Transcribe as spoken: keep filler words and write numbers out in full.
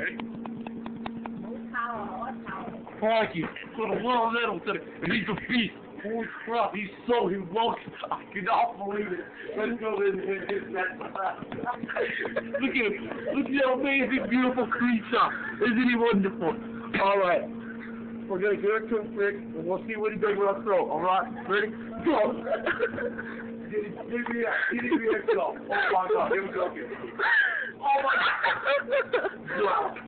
Ready? No towel, no towel. Frankie, to the little little to the, and he's a beast. Holy crap, he's so humongous. I cannot believe it. Let's go in and hit that. Look at him. Look at that amazing, beautiful creature. Isn't he wonderful? All right. We're going to give it to him quick, and we'll see what he does with our throat. All right? Ready? Go. Give me that. Give me that. Go. Oh, my God. Here we go. Oh, my God. Wow.